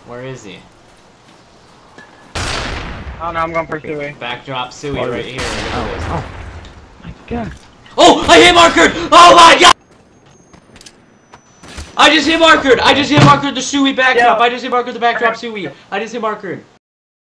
Where is he? Oh no, I'm going for Sui. Backdrop Sui right here. Oh my god. Oh, I hit markered! Oh my god! I just hit markered! I just hit markered the Sui backdrop! Yeah. I just hit markered the backdrop Sui! I just hit markered!